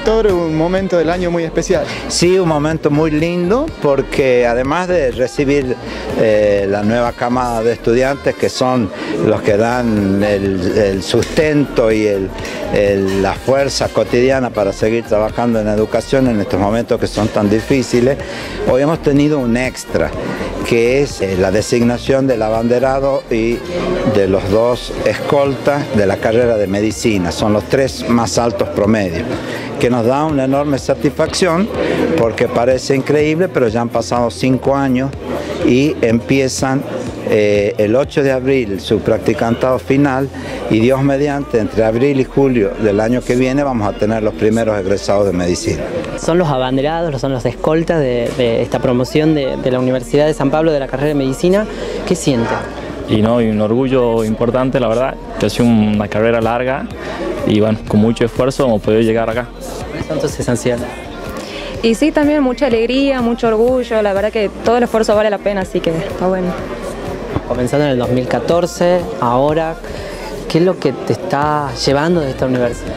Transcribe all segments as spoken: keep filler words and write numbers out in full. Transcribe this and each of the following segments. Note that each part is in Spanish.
doctor, un momento del año muy especial. Sí, un momento muy lindo porque además de recibir eh, la nueva camada de estudiantes que son los que dan el, el sustento y el, el, la fuerza cotidiana para seguir trabajando en educación en estos momentos que son tan difíciles, hoy hemos tenido un extra, que es eh, la designación del abanderado y de los dos escoltas de la carrera de medicina. Son los tres más altos promedios, que nos da una enorme satisfacción porque parece increíble, pero ya han pasado cinco años y empiezan eh, el ocho de abril su practicantado final y Dios mediante entre abril y julio del año que viene vamos a tener los primeros egresados de medicina. Son los abanderados, son los escoltas de, de esta promoción de, de la Universidad de San Pablo de la carrera de medicina. ¿Qué sienten? Y, no, y un orgullo importante, la verdad, que ha sido una carrera larga y bueno, con mucho esfuerzo hemos podido llegar acá. Eso es esencial. Y sí, también mucha alegría, mucho orgullo, la verdad que todo el esfuerzo vale la pena, así que está bueno. Comenzando en el dos mil catorce, ahora, ¿qué es lo que te está llevando de esta universidad?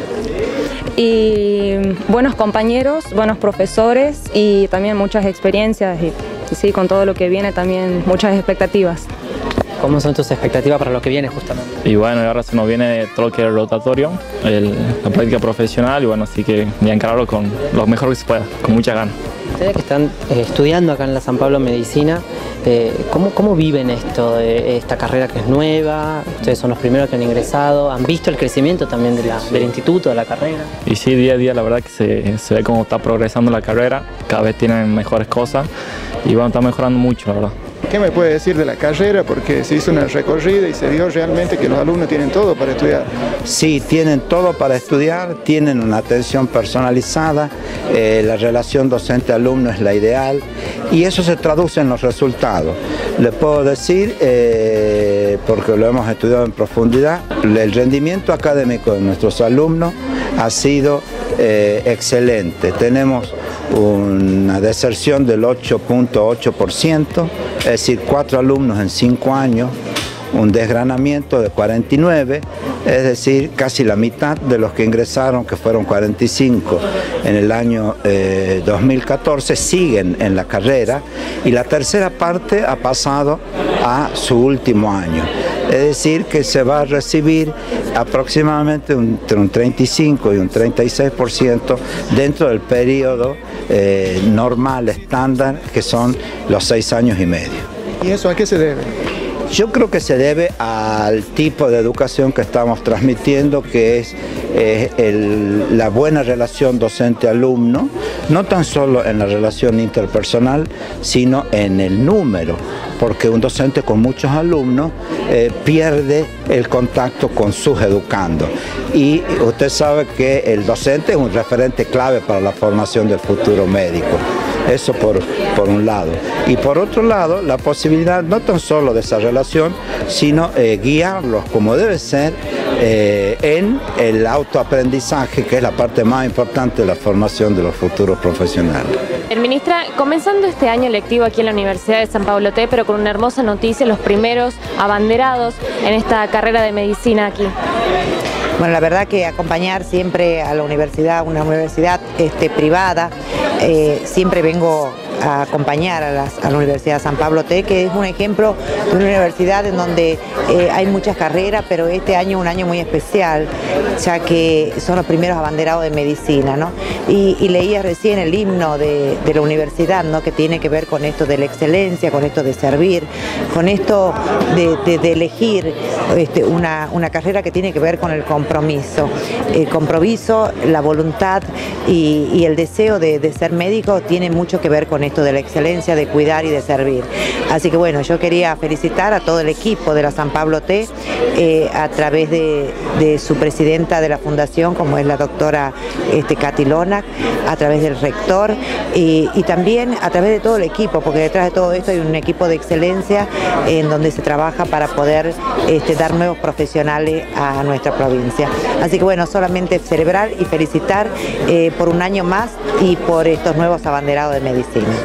Y buenos compañeros, buenos profesores y también muchas experiencias y, y sí, con todo lo que viene también muchas expectativas. ¿Cómo son tus expectativas para lo que viene justamente? Y bueno, ahora se nos viene todo lo que es el rotatorio, el, la práctica profesional y bueno, así que voy a encararlo con lo mejor que se pueda, con mucha ganas. Ustedes que están eh, estudiando acá en la San Pablo Medicina, eh, ¿cómo, ¿cómo viven esto de esta carrera que es nueva? Ustedes son los primeros que han ingresado, ¿han visto el crecimiento también de la, sí. del instituto, de la carrera? Y sí, día a día la verdad que se, se ve cómo está progresando la carrera, cada vez tienen mejores cosas y bueno, está mejorando mucho la verdad. ¿Qué me puede decir de la carrera? Porque se hizo una recorrida y se vio realmente que los alumnos tienen todo para estudiar. Sí, tienen todo para estudiar, tienen una atención personalizada, eh, la relación docente-alumno es la ideal y eso se traduce en los resultados. Le puedo decir, eh, porque lo hemos estudiado en profundidad, el rendimiento académico de nuestros alumnos ha sido eh, excelente. Tenemos una deserción del ocho punto ocho por ciento, es decir, cuatro alumnos en cinco años, un desgranamiento de cuarenta y nueve, es decir, casi la mitad de los que ingresaron, que fueron cuarenta y cinco en el año eh, dos mil catorce, siguen en la carrera y la tercera parte ha pasado a su último año. Es decir, que se va a recibir aproximadamente entre un treinta y cinco y un treinta y seis por ciento dentro del periodo eh, normal, estándar, que son los seis años y medio. ¿Y eso a qué se debe? Yo creo que se debe al tipo de educación que estamos transmitiendo, que es eh, el, la buena relación docente-alumno, no tan solo en la relación interpersonal, sino en el número, porque un docente con muchos alumnos eh, pierde el contacto con sus educandos. Y usted sabe que el docente es un referente clave para la formación del futuro médico. Eso por, por un lado. Y por otro lado, la posibilidad no tan solo de esa relación, sino eh, guiarlos como debe ser eh, en el autoaprendizaje, que es la parte más importante de la formación de los futuros profesionales. Ministra, comenzando este año lectivo aquí en la Universidad de San Pablo T, pero con una hermosa noticia, los primeros abanderados en esta carrera de medicina aquí. Bueno, la verdad que acompañar siempre a la universidad, una universidad este, privada, eh, siempre vengo a acompañar a, las, a la Universidad de San Pablo T, que es un ejemplo de una universidad en donde eh, hay muchas carreras, pero este año es un año muy especial, ya que son los primeros abanderados de medicina, ¿no? Y, y leía recién el himno de, de la universidad, ¿no? Que tiene que ver con esto de la excelencia, con esto de servir, con esto de, de, de elegir este, una, una carrera que tiene que ver con el compromiso. El compromiso, la voluntad y, y el deseo de, de ser médico tiene mucho que ver con esto de la excelencia, de cuidar y de servir. Así que bueno, yo quería felicitar a todo el equipo de la San Pablo T eh, a través de, de su presidenta de la fundación, como es la doctora este, Katy Lonac, a través del rector y, y también a través de todo el equipo, porque detrás de todo esto hay un equipo de excelencia en donde se trabaja para poder este, dar nuevos profesionales a nuestra provincia. Así que bueno, solamente celebrar y felicitar eh, por un año más y por estos nuevos abanderados de medicina.